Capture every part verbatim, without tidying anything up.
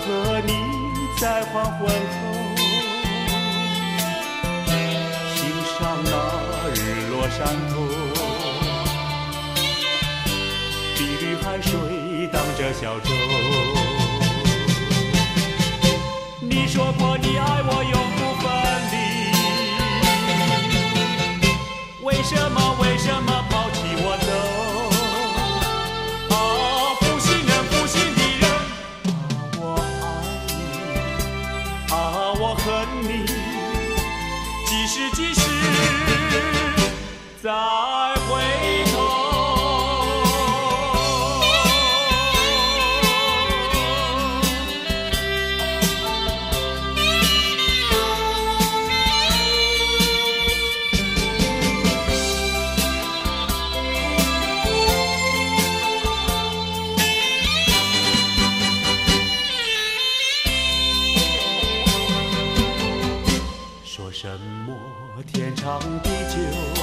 和你在黄昏后欣赏那日落山头，碧绿海水荡着小舟。你说过你爱我永不分离，为什么为什么抛弃我走？恨你，几时几时再回头。什么天长地久？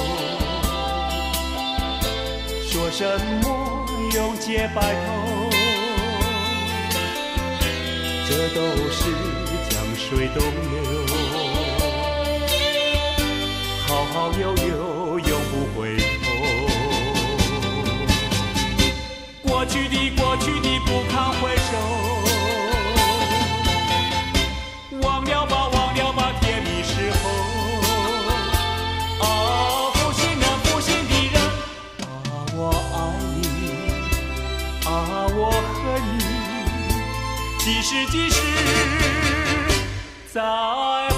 说什么永结白头？这都是江水东流，好好悠悠，永不回头。过去的过去的不堪回首，忘了吧忘了吧甜蜜时候。啊，负心人负心的人，啊我爱你，啊我恨你，几时几时再